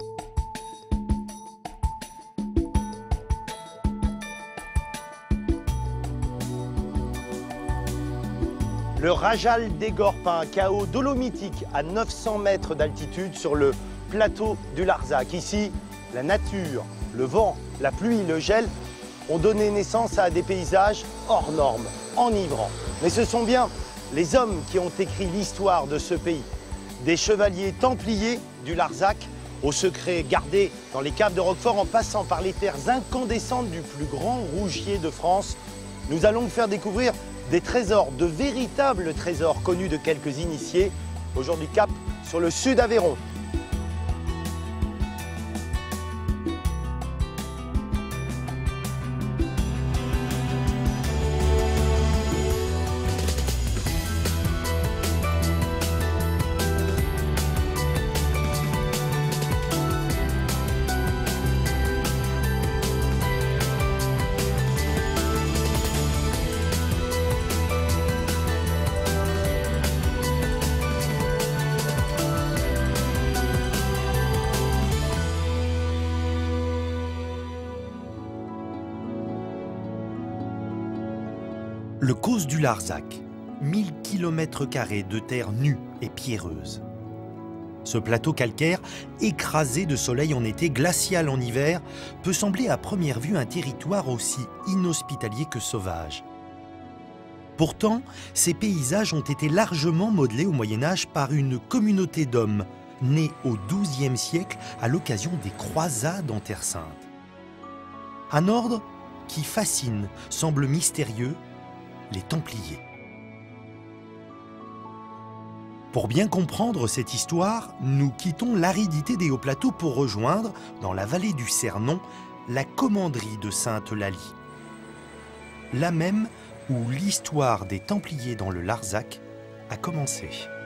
Le Rajal d'Égorpin, chaos dolomitique à 900 mètres d'altitude sur le plateau du Larzac. Ici, la nature, le vent, la pluie, le gel ont donné naissance à des paysages hors normes, enivrants. Mais ce sont bien les hommes qui ont écrit l'histoire de ce pays. Des chevaliers templiers du Larzac, aux secrets gardés dans les caves de Roquefort, en passant par les terres incandescentes du plus grand rougier de France. Nous allons vous faire découvrir des trésors, de véritables trésors connus de quelques initiés. Aujourd'hui, cap sur le sud Aveyron. Le Causse du Larzac, 1000 km² de terre nue et pierreuse. Ce plateau calcaire, écrasé de soleil en été, glacial en hiver, peut sembler à première vue un territoire aussi inhospitalier que sauvage. Pourtant, ces paysages ont été largement modelés au Moyen-Âge par une communauté d'hommes, née au XIIe siècle à l'occasion des croisades en Terre Sainte. Un ordre qui fascine, semble mystérieux, les Templiers. Pour bien comprendre cette histoire, nous quittons l'aridité des hauts plateaux pour rejoindre, dans la vallée du Cernon, la commanderie de Sainte-Eulalie. Là même où l'histoire des Templiers dans le Larzac a commencé.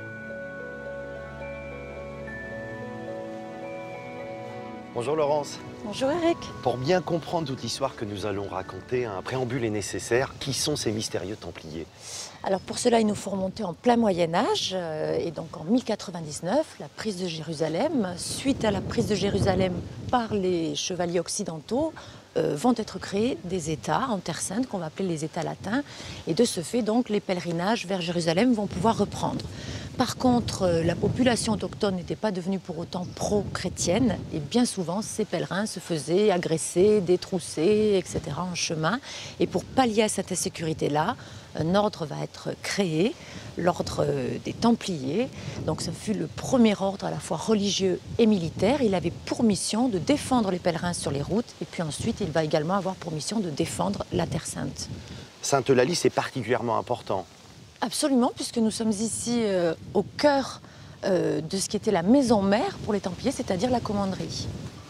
Bonjour Laurence. Bonjour Eric. Pour bien comprendre toute l'histoire que nous allons raconter, un préambule est nécessaire. Qui sont ces mystérieux Templiers? Alors pour cela, il nous faut remonter en plein Moyen-Âge, et donc en 1099, la prise de Jérusalem. Suite à la prise de Jérusalem par les chevaliers occidentaux, vont être créés des États en Terre Sainte, qu'on va appeler les États latins. Et de ce fait, donc, les pèlerinages vers Jérusalem vont pouvoir reprendre. Par contre, la population autochtone n'était pas devenue pour autant pro-chrétienne, et bien souvent, ces pèlerins se faisaient agresser, détrousser, etc. en chemin. Et pour pallier à cette insécurité-là, un ordre va être créé, l'ordre des Templiers. Donc ce fut le premier ordre à la fois religieux et militaire. Il avait pour mission de défendre les pèlerins sur les routes, et puis ensuite, il va également avoir pour mission de défendre la Terre Sainte. Sainte-Eulalie, c'est particulièrement important. Absolument, puisque nous sommes ici au cœur de ce qui était la maison mère pour les Templiers, c'est-à-dire la commanderie.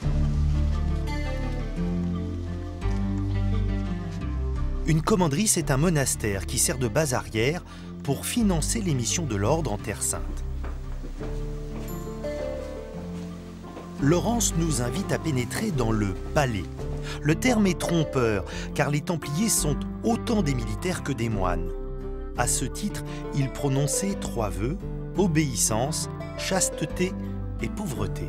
Une commanderie, c'est un monastère qui sert de base arrière pour financer les missions de l'ordre en Terre Sainte. Laurence nous invite à pénétrer dans le palais. Le terme est trompeur, car les Templiers sont autant des militaires que des moines. À ce titre, ils prononçaient 3 vœux: obéissance, chasteté et pauvreté.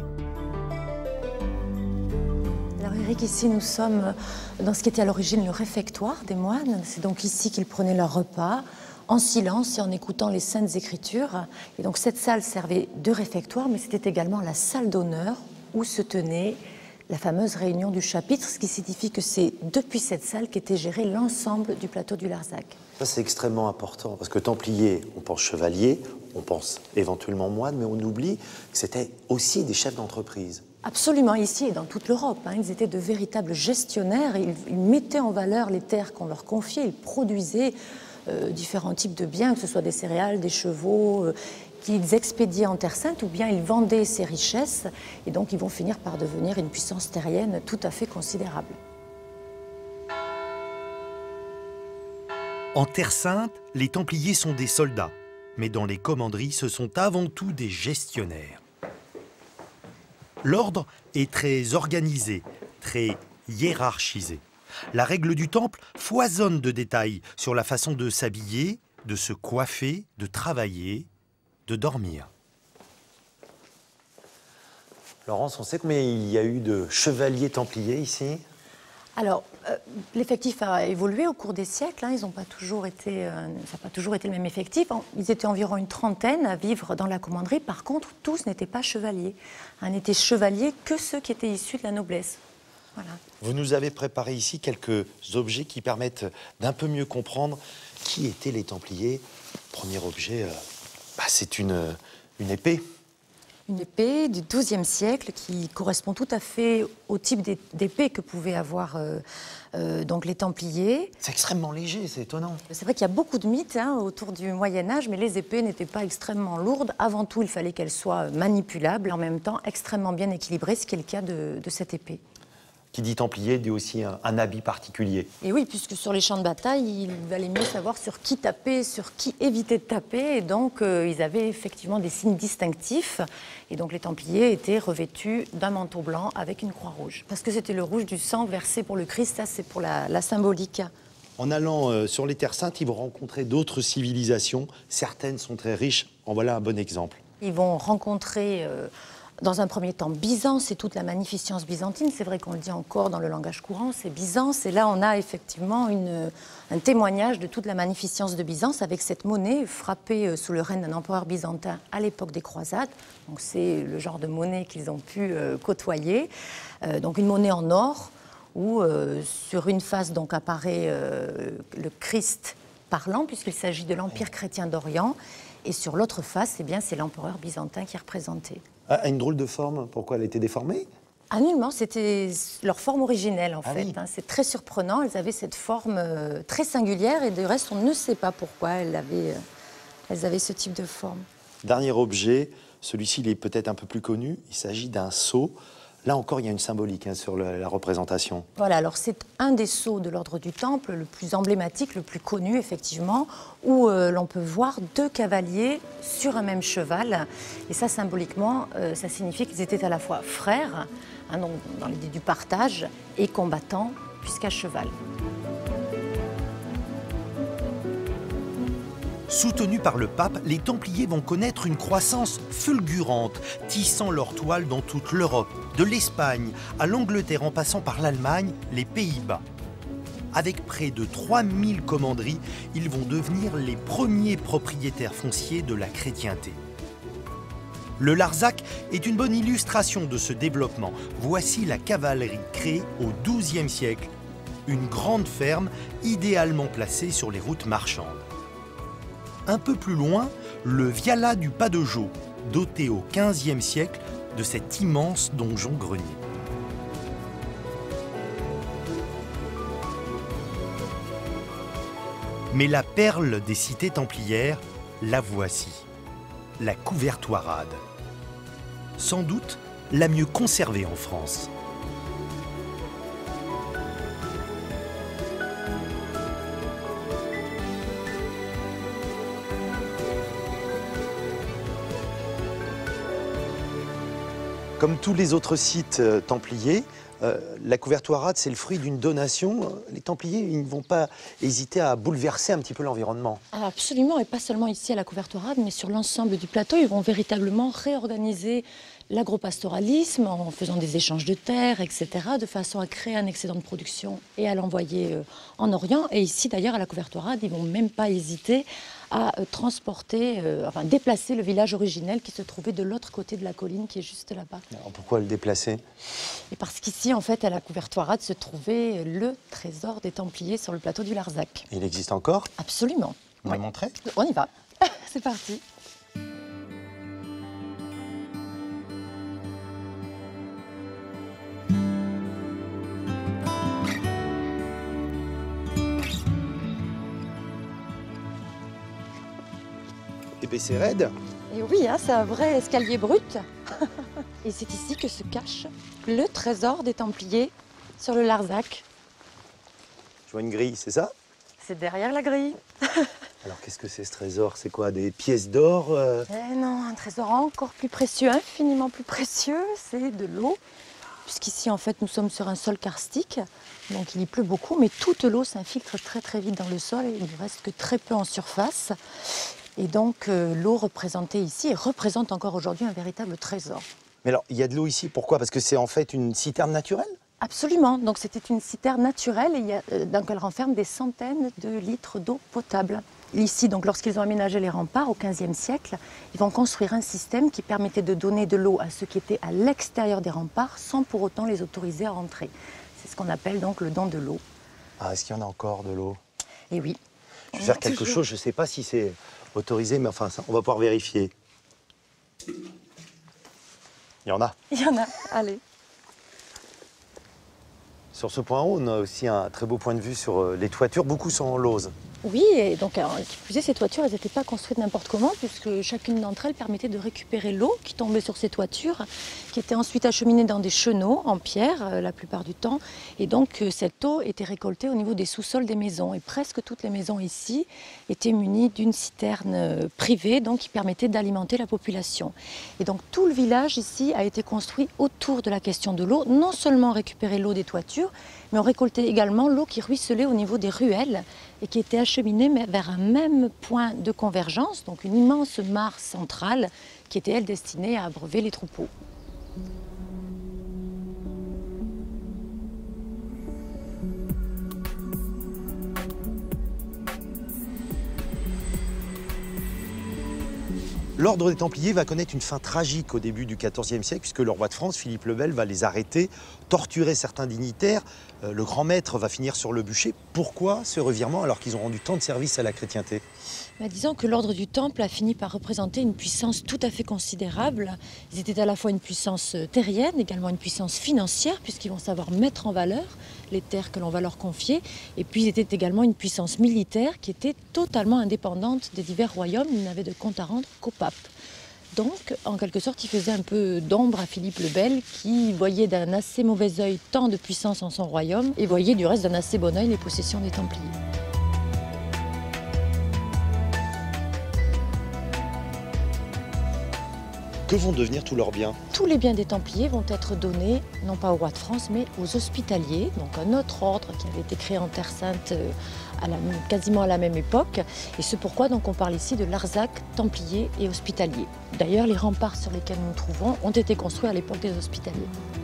Alors Eric, ici nous sommes dans ce qui était à l'origine le réfectoire des moines. C'est donc ici qu'ils prenaient leur repas, en silence et en écoutant les saintes écritures. Et donc cette salle servait de réfectoire, mais c'était également la salle d'honneur où se tenait la fameuse réunion du chapitre, ce qui signifie que c'est depuis cette salle qu'était géré l'ensemble du plateau du Larzac. Ça, c'est extrêmement important, parce que Templiers, on pense chevalier, on pense éventuellement moine, mais on oublie que c'était aussi des chefs d'entreprise. Absolument, ici et dans toute l'Europe. Ils étaient de véritables gestionnaires. Ils mettaient en valeur les terres qu'on leur confiait. Ils produisaient différents types de biens, que ce soit des céréales, des chevaux, qu'ils expédiaient en Terre Sainte, ou bien ils vendaient ces richesses. Et donc, ils vont finir par devenir une puissance terrienne tout à fait considérable. En Terre Sainte, les Templiers sont des soldats, mais dans les commanderies, ce sont avant tout des gestionnaires. L'ordre est très organisé, très hiérarchisé. La règle du temple foisonne de détails sur la façon de s'habiller, de se coiffer, de travailler, de dormir. Laurence, on sait combien il y a eu de chevaliers templiers ici? Alors, l'effectif a évolué au cours des siècles. Ils n'ont pas toujours été, ça n'a pas toujours été le même effectif. Ils étaient environ une trentaine à vivre dans la commanderie. Par contre, tous n'étaient pas chevaliers. N'étaient chevaliers que ceux qui étaient issus de la noblesse. Voilà. Vous nous avez préparé ici quelques objets qui permettent d'un peu mieux comprendre qui étaient les Templiers. Premier objet, c'est une épée. Une épée du XIIe siècle qui correspond tout à fait au type d'épée que pouvaient avoir donc les Templiers. C'est extrêmement léger, c'est étonnant. C'est vrai qu'il y a beaucoup de mythes autour du Moyen-Âge, mais les épées n'étaient pas extrêmement lourdes. Avant tout, il fallait qu'elles soient manipulables, en même temps extrêmement bien équilibrées, ce qui est le cas de cette épée. Qui dit Templier dit aussi un habit particulier. Et oui, puisque sur les champs de bataille, il valait mieux savoir sur qui taper, sur qui éviter de taper. Et donc, ils avaient effectivement des signes distinctifs. Et donc, les Templiers étaient revêtus d'un manteau blanc avec une croix rouge. Parce que c'était le rouge du sang versé pour le Christ. Ça, c'est pour la symbolique. En allant sur les terres saintes, ils vont rencontrer d'autres civilisations. Certaines sont très riches. En voilà un bon exemple. Ils vont rencontrer... Dans un premier temps, Byzance et toute la magnificence byzantine. C'est vrai qu'on le dit encore dans le langage courant, c'est Byzance. Et là, on a effectivement un témoignage de toute la magnificence de Byzance avec cette monnaie frappée sous le règne d'un empereur byzantin à l'époque des croisades. Donc c'est le genre de monnaie qu'ils ont pu côtoyer. Donc une monnaie en or où sur une face donc apparaît le Christ parlant, puisqu'il s'agit de l'Empire chrétien d'Orient. Et sur l'autre face, c'est l'empereur byzantin qui est représenté. Ah, une drôle de forme. Pourquoi elle était déformée? Nullement, c'était leur forme originelle en fait. Oui. C'est très surprenant, elles avaient cette forme très singulière et de reste on ne sait pas pourquoi elles avaient ce type de forme. Dernier objet, celui-ci il est peut-être un peu plus connu, il s'agit d'un sceau. Là encore, il y a une symbolique sur la représentation. Voilà, alors c'est un des sceaux de l'ordre du Temple, le plus emblématique, le plus connu, effectivement, où l'on peut voir deux cavaliers sur un même cheval. Et ça, symboliquement, ça signifie qu'ils étaient à la fois frères, donc dans l'idée du partage, et combattants, puisqu'à cheval. Soutenus par le pape, les Templiers vont connaître une croissance fulgurante, tissant leur toile dans toute l'Europe, de l'Espagne à l'Angleterre en passant par l'Allemagne, les Pays-Bas. Avec près de 3000 commanderies, ils vont devenir les premiers propriétaires fonciers de la chrétienté. Le Larzac est une bonne illustration de ce développement. Voici la cavalerie créée au XIIe siècle, une grande ferme idéalement placée sur les routes marchandes. Un peu plus loin, le Viala du Pas de Jo, doté au XVe siècle de cet immense donjon-grenier. Mais la perle des cités templières, la voici, la Couvertoirade. Sans doute la mieux conservée en France. Comme tous les autres sites templiers, la Couvertoirade, c'est le fruit d'une donation. Les Templiers, ils ne vont pas hésiter à bouleverser un petit peu l'environnement. Absolument, et pas seulement ici à la Couvertoirade, mais sur l'ensemble du plateau, ils vont véritablement réorganiser l'agropastoralisme en faisant des échanges de terres, etc., de façon à créer un excédent de production et à l'envoyer en Orient. Et ici, d'ailleurs, à la Couvertoirade, ils ne vont même pas hésiter à transporter, déplacer le village originel qui se trouvait de l'autre côté de la colline, qui est juste là-bas. Alors pourquoi le déplacer? Et parce qu'ici, en fait, à la Couvertoirade, se trouvait le trésor des Templiers sur le plateau du Larzac. Il existe encore? Absolument. Vous me le montrez? On y va. C'est parti. Et c'est raide. Et oui, c'est un vrai escalier brut. Et c'est ici que se cache le trésor des Templiers sur le Larzac. Je vois une grille, c'est ça? C'est derrière la grille. Alors qu'est-ce que c'est ce trésor? C'est quoi, des pièces d'or? Eh non, un trésor encore plus précieux, infiniment plus précieux, c'est de l'eau. Puisqu'ici, en fait, nous sommes sur un sol karstique, donc il y pleut beaucoup, mais toute l'eau s'infiltre très très vite dans le sol et il ne reste que très peu en surface. Et donc l'eau représentée ici représente encore aujourd'hui un véritable trésor. Mais alors, il y a de l'eau ici, pourquoi? Parce que c'est en fait une citerne naturelle? Absolument. Donc c'était une citerne naturelle et donc elle renferme des centaines de litres d'eau potable. Ici, donc, lorsqu'ils ont aménagé les remparts au XVe siècle, ils vont construire un système qui permettait de donner de l'eau à ceux qui étaient à l'extérieur des remparts sans pour autant les autoriser à rentrer. C'est ce qu'on appelle donc le don de l'eau. Ah, est-ce qu'il y en a encore de l'eau? Et oui. Je vais faire quelque chose, je ne sais pas si c'est autorisé, mais enfin, ça, on va pouvoir vérifier. Il y en a. Il y en a, allez. Sur ce point haut, on a aussi un très beau point de vue sur les toitures. Beaucoup sont en lauze. Oui, et donc, qui plus est, ces toitures, elles n'étaient pas construites n'importe comment, puisque chacune d'entre elles permettait de récupérer l'eau qui tombait sur ces toitures, qui était ensuite acheminée dans des chenaux en pierre, la plupart du temps. Et donc, cette eau était récoltée au niveau des sous-sols des maisons. Et presque toutes les maisons ici étaient munies d'une citerne privée, donc qui permettait d'alimenter la population. Et donc, tout le village ici a été construit autour de la question de l'eau. Non seulement récupérer l'eau des toitures, mais on récoltait également l'eau qui ruisselait au niveau des ruelles et qui était acheminée vers un même point de convergence, donc une immense mare centrale qui était, elle, destinée à abreuver les troupeaux. L'ordre des Templiers va connaître une fin tragique au début du XIVe siècle, puisque le roi de France, Philippe le Bel, va les arrêter, torturer certains dignitaires. Le grand maître va finir sur le bûcher. Pourquoi ce revirement alors qu'ils ont rendu tant de service à la chrétienté? Disons que l'ordre du Temple a fini par représenter une puissance tout à fait considérable. Ils étaient à la fois une puissance terrienne, également une puissance financière, puisqu'ils vont savoir mettre en valeur les terres que l'on va leur confier. Et puis ils étaient également une puissance militaire qui était totalement indépendante des divers royaumes. Ils n'avaient de compte à rendre qu'au pape. Donc, en quelque sorte, il faisait un peu d'ombre à Philippe le Bel, qui voyait d'un assez mauvais œil tant de puissance en son royaume, et voyait du reste d'un assez bon œil les possessions des Templiers. Que vont devenir tous leurs biens? Tous les biens des Templiers vont être donnés, non pas au roi de France, mais aux hospitaliers, donc un autre ordre qui avait été créé en Terre Sainte quasiment à la même époque. Et c'est pourquoi donc, on parle ici de Larzac, Templiers et Hospitaliers. D'ailleurs, les remparts sur lesquels nous nous trouvons ont été construits à l'époque des Hospitaliers.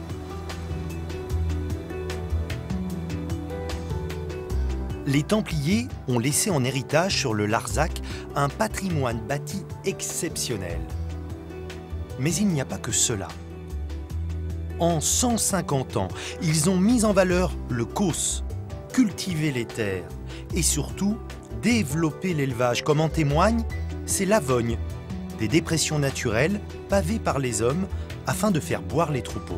Les Templiers ont laissé en héritage sur le Larzac un patrimoine bâti exceptionnel. Mais il n'y a pas que cela. En 150 ans, ils ont mis en valeur le causse, cultivé les terres et surtout développé l'élevage, comme en témoigne ces lavognes, des dépressions naturelles pavées par les hommes afin de faire boire les troupeaux.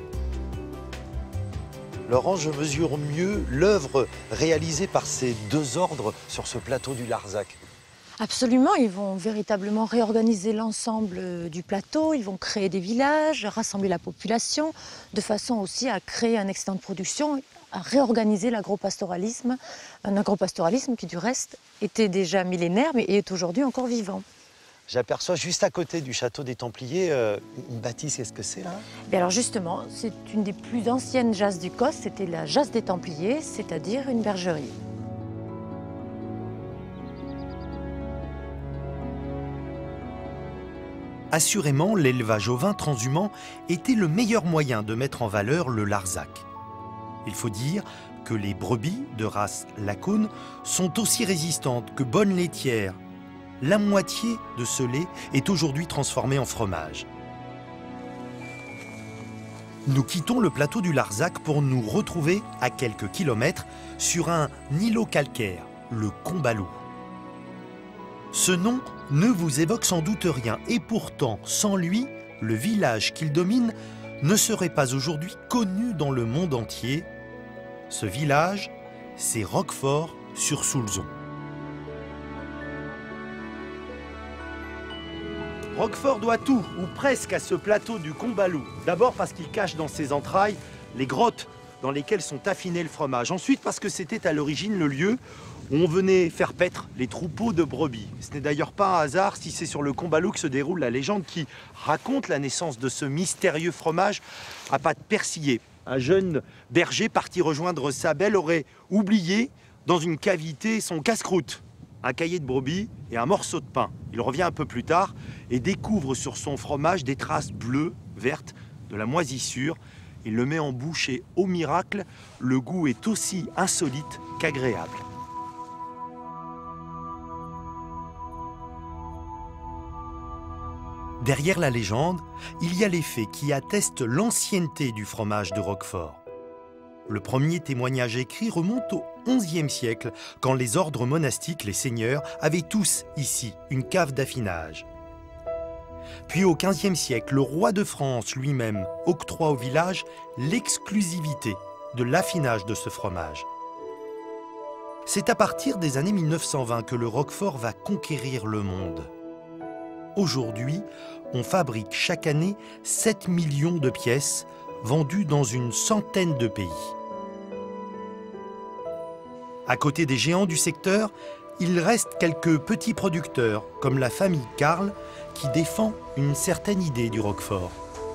Laurent, je mesure mieux l'œuvre réalisée par ces deux ordres sur ce plateau du Larzac. Absolument, ils vont véritablement réorganiser l'ensemble du plateau, ils vont créer des villages, rassembler la population, de façon aussi à créer un excédent de production, à réorganiser l'agropastoralisme, un agropastoralisme qui du reste était déjà millénaire mais est aujourd'hui encore vivant. J'aperçois juste à côté du château des Templiers une bâtisse, qu'est-ce que c'est là? Et alors justement, c'est une des plus anciennes jasses du Causse, c'était la jasse des Templiers, c'est-à-dire une bergerie. Assurément, l'élevage ovin transhumant était le meilleur moyen de mettre en valeur le Larzac. Il faut dire que les brebis de race Lacaune sont aussi résistantes que bonnes laitières. La moitié de ce lait est aujourd'hui transformé en fromage. Nous quittons le plateau du Larzac pour nous retrouver à quelques kilomètres sur un îlot calcaire, le Combalou. Ce nom ne vous évoque sans doute rien et pourtant, sans lui, le village qu'il domine ne serait pas aujourd'hui connu dans le monde entier. Ce village, c'est Roquefort-sur-Soulzon. Roquefort doit tout, ou presque, à ce plateau du Combalou. D'abord parce qu'il cache dans ses entrailles les grottes dans lesquelles sont affinés le fromage. Ensuite parce que c'était à l'origine le lieu où on venait faire paître les troupeaux de brebis. Ce n'est d'ailleurs pas un hasard si c'est sur le Combalou que se déroule la légende qui raconte la naissance de ce mystérieux fromage à pâte persillée. Un jeune berger parti rejoindre sa belle aurait oublié dans une cavité son casse-croûte, un cahier de brebis et un morceau de pain. Il revient un peu plus tard et découvre sur son fromage des traces bleues, verte, de la moisissure. Il le met en bouche et, au miracle, le goût est aussi insolite qu'agréable. Derrière la légende, il y a les faits qui attestent l'ancienneté du fromage de Roquefort. Le premier témoignage écrit remonte au XIe siècle, quand les ordres monastiques, les seigneurs, avaient tous ici une cave d'affinage. Puis au XVe siècle, le roi de France lui-même octroie au village l'exclusivité de l'affinage de ce fromage. C'est à partir des années 1920 que le Roquefort va conquérir le monde. Aujourd'hui, on fabrique chaque année 7 millions de pièces vendues dans une centaine de pays. À côté des géants du secteur, il reste quelques petits producteurs, comme la famille Carle, qui défend une certaine idée du Roquefort.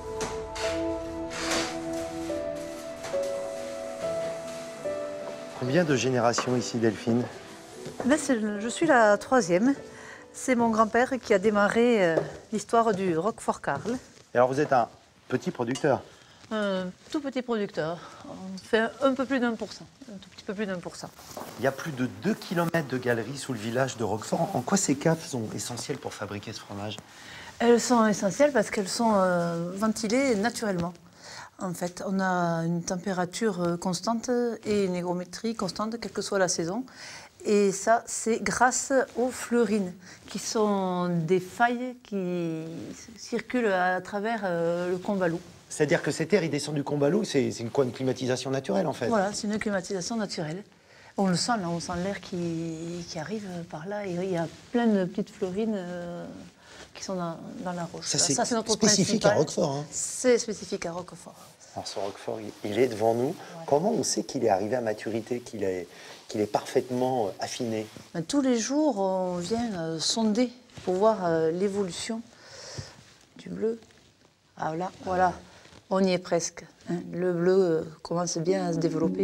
Combien de générations ici, Delphine? Je suis la troisième. C'est mon grand-père qui a démarré l'histoire du Roquefort Carle. Et alors vous êtes un petit producteur? Un tout petit producteur. On fait un peu plus d'1%. Un tout petit peu plus d'1%. Il y a plus de 2 km de galeries sous le village de Roquefort. En quoi ces caves sont essentielles pour fabriquer ce fromage? Elles sont essentielles parce qu'elles sont ventilées naturellement. En fait, on a une température constante et une hygrométrie constante, quelle que soit la saison. Et ça, c'est grâce aux fleurines, qui sont des failles qui circulent à travers le Combalou. C'est-à-dire que cette air, il descend du Combalou, c'est une climatisation naturelle en fait? Voilà, c'est une climatisation naturelle. On le sent là, on sent l'air qui arrive par là. Et il y a plein de petites fleurines qui sont dans la roche. Ça, c'est notre spécifique principal. à Roquefort. Hein. C'est spécifique à Roquefort. Alors ce Roquefort, il est devant nous. Ouais. Comment on sait qu'il est arrivé à maturité, qu'il est parfaitement affiné? Tous les jours, on vient sonder pour voir l'évolution du bleu. Ah là, voilà, on y est presque. Hein. Le bleu commence bien à se développer.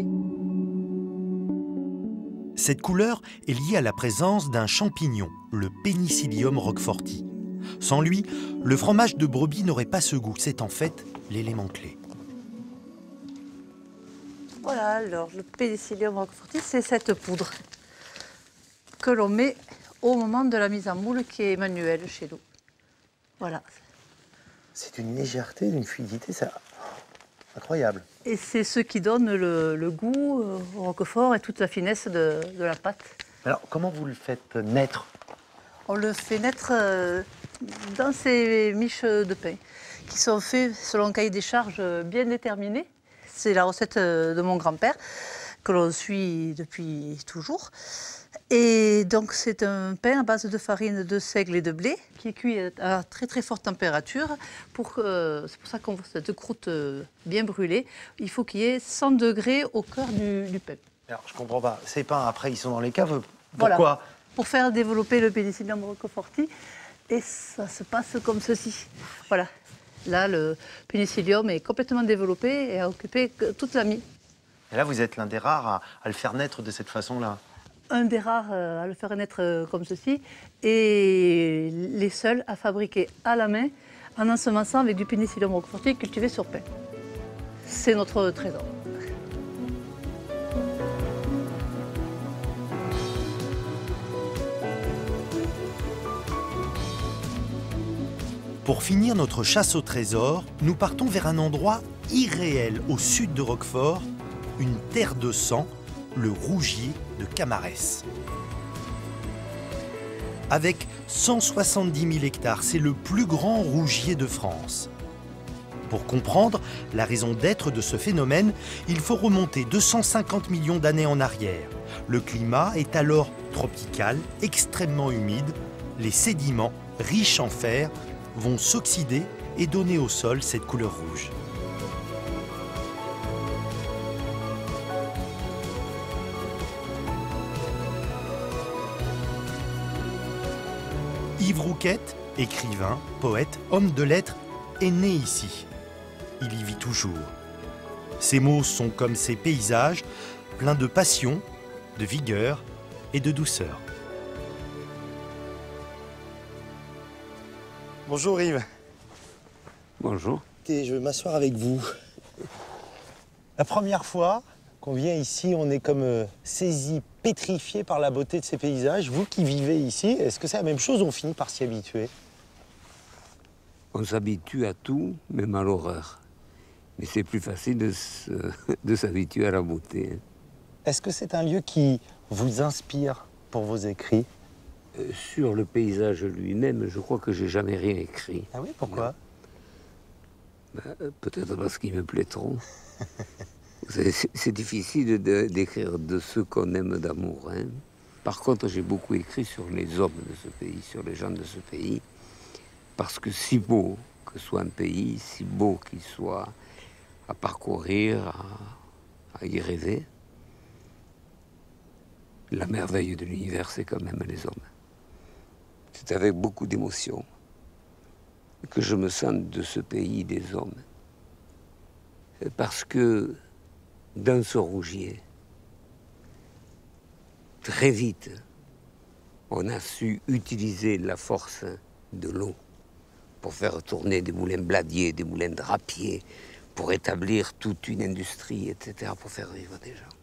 Cette couleur est liée à la présence d'un champignon, le Penicillium roqueforti. Sans lui, le fromage de brebis n'aurait pas ce goût. C'est en fait l'élément clé. Voilà, alors le Penicillium roqueforti, c'est cette poudre que l'on met au moment de la mise en moule qui est manuelle chez nous. Voilà. C'est une légèreté, une fluidité, c'est incroyable. Et c'est ce qui donne le goût au roquefort et toute la finesse de la pâte. Alors, comment vous le faites naître? On le fait naître dans ces miches de pain qui sont faites selon un cahier des charges bien déterminé. C'est la recette de mon grand-père que l'on suit depuis toujours. Et donc c'est un pain à base de farine de seigle et de blé qui est cuit à très très forte température. C'est pour ça qu'on voit cette croûte bien brûlée. Il faut qu'il y ait 100 degrés au cœur du pain. Alors je comprends pas. Ces pains après ils sont dans les caves. Pourquoi? Voilà. Pour faire développer le Penicillium roqueforti. Et ça se passe comme ceci. Voilà. Là, le pénicillium est complètement développé et a occupé toute la mie. Et là, vous êtes l'un des rares à le faire naître de cette façon-là. Un des rares à le faire naître comme ceci et les seuls à fabriquer à la main en ensemençant avec du Penicillium roqueforti cultivé sur pain. C'est notre trésor. Pour finir notre chasse au trésor, nous partons vers un endroit irréel au sud de Roquefort, une terre de sang, le Rougier de Camarès. Avec 170 000 hectares, c'est le plus grand rougier de France. Pour comprendre la raison d'être de ce phénomène, il faut remonter 250 millions d'années en arrière. Le climat est alors tropical, extrêmement humide. Les sédiments, riches en fer, vont s'oxyder et donner au sol cette couleur rouge. Yves Rouquette, écrivain, poète, homme de lettres, est né ici. Il y vit toujours. Ses mots sont comme ses paysages, pleins de passion, de vigueur et de douceur. Bonjour Yves. Bonjour. profiter, je vais m'asseoir avec vous. La première fois qu'on vient ici, on est comme saisi, pétrifié par la beauté de ces paysages. Vous qui vivez ici, est-ce que c'est la même chose? On finit par s'y habituer? On s'habitue à tout, même à l'horreur. Mais c'est plus facile de s'habituer à la beauté. Est-ce que c'est un lieu qui vous inspire pour vos écrits? Sur le paysage lui-même, je crois que j'ai jamais rien écrit. Ah oui, pourquoi? Peut-être parce qu'il me plaît trop. C'est difficile d'écrire de ce qu'on aime d'amour. Hein. Par contre, j'ai beaucoup écrit sur les hommes de ce pays, sur les gens de ce pays. Parce que si beau que soit un pays, si beau qu'il soit à parcourir, à y rêver, la merveille de l'univers, c'est quand même les hommes. C'est avec beaucoup d'émotion que je me sens de ce pays des hommes. Parce que dans ce rougier, très vite, on a su utiliser la force de l'eau pour faire tourner des moulins bladiers, des moulins drapiers, pour établir toute une industrie, etc., pour faire vivre des gens.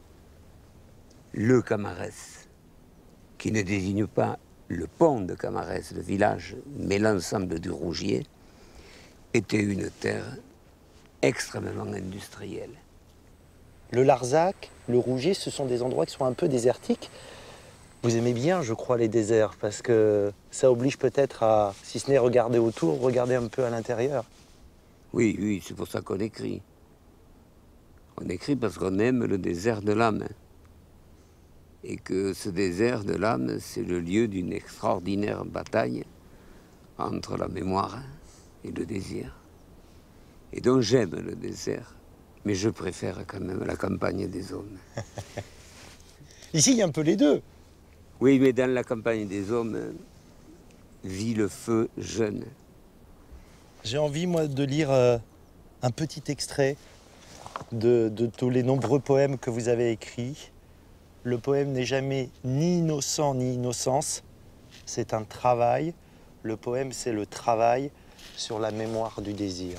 Le Camarès, qui ne désigne pas le pont de Camarès, le village, mais l'ensemble du Rougier, était une terre extrêmement industrielle. Le Larzac, le Rougier, ce sont des endroits qui sont un peu désertiques. Vous aimez bien, je crois, les déserts, parce que ça oblige peut-être à, si ce n'est regarder autour, regarder un peu à l'intérieur. Oui, oui, c'est pour ça qu'on écrit. On écrit parce qu'on aime le désert de l'âme. Et que ce désert de l'âme, c'est le lieu d'une extraordinaire bataille entre la mémoire et le désir. Et donc j'aime le désert, mais je préfère quand même la campagne des hommes. Ici, il y a un peu les deux. Oui, mais dans la campagne des hommes vit le feu jeune. J'ai envie, moi, de lire un petit extrait de tous les nombreux poèmes que vous avez écrits. Le poème n'est jamais ni innocent ni innocence, c'est un travail. Le poème, c'est le travail sur la mémoire du désir.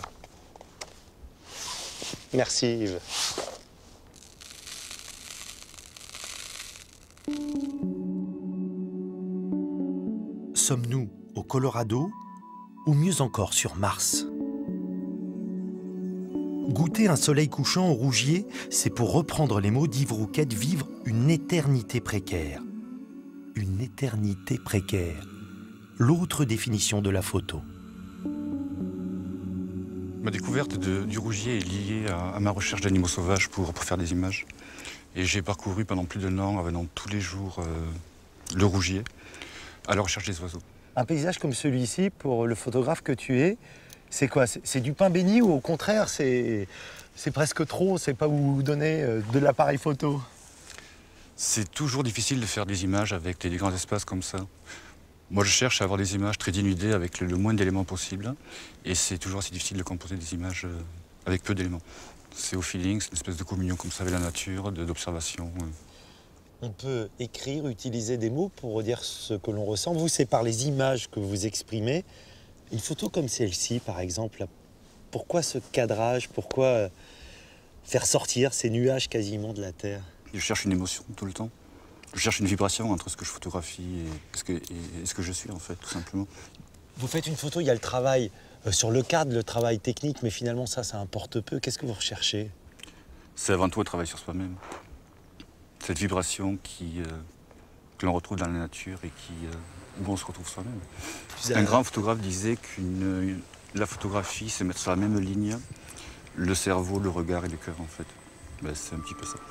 Merci Yves. Sommes-nous au Colorado ou mieux encore sur Mars? Goûter un soleil couchant au Rougier, c'est pour reprendre les mots d'Yves Rouquette, vivre une éternité précaire. Une éternité précaire. L'autre définition de la photo. Ma découverte du Rougier est liée à ma recherche d'animaux sauvages pour faire des images. Et j'ai parcouru pendant plus d'1 an, en venant tous les jours, le Rougier, à la recherche des oiseaux. Un paysage comme celui-ci, pour le photographe que tu es, c'est quoi? C'est du pain béni ou au contraire, c'est presque trop, c'est pas où donner de l'appareil photo? C'est toujours difficile de faire des images avec des grands espaces comme ça. Moi, je cherche à avoir des images très dénudées avec le moins d'éléments possible. Et c'est toujours assez difficile de composer des images avec peu d'éléments. C'est au feeling, c'est une espèce de communion comme ça avec la nature, d'observation. On peut écrire, utiliser des mots pour dire ce que l'on ressent. Vous, c'est par les images que vous exprimez. Une photo comme celle-ci, par exemple, pourquoi ce cadrage? Pourquoi faire sortir ces nuages quasiment de la Terre? Je cherche une émotion tout le temps. Je cherche une vibration entre ce que je photographie et ce que je suis, en fait, tout simplement. Vous faites une photo, il y a le travail sur le cadre, le travail technique, mais finalement, ça importe peu. Qu'est-ce que vous recherchez? C'est avant tout un travail sur soi-même. Cette vibration que l'on retrouve dans la nature et où on se retrouve soi-même. Un grand photographe disait que la photographie, c'est mettre sur la même ligne le cerveau, le regard et le cœur, en fait. Ben, c'est un petit peu ça.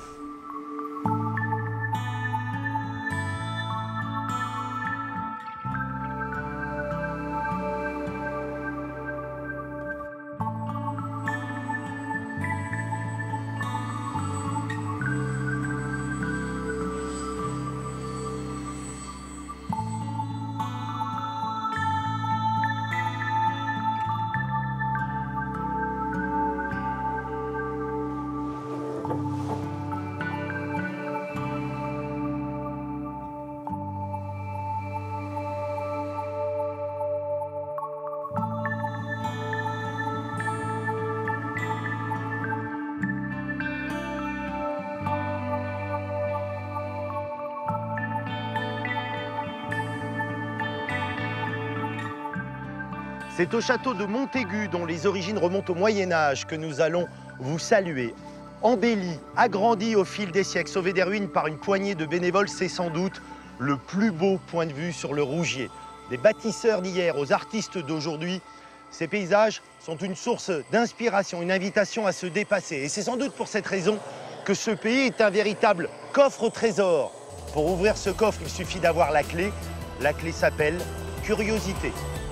C'est au château de Montaigu, dont les origines remontent au Moyen-Âge, que nous allons vous saluer. Embelli, agrandi au fil des siècles, sauvé des ruines par une poignée de bénévoles, c'est sans doute le plus beau point de vue sur le Rougier. Des bâtisseurs d'hier aux artistes d'aujourd'hui, ces paysages sont une source d'inspiration, une invitation à se dépasser. Et c'est sans doute pour cette raison que ce pays est un véritable coffre au trésor. Pour ouvrir ce coffre, il suffit d'avoir la clé. La clé s'appelle curiosité.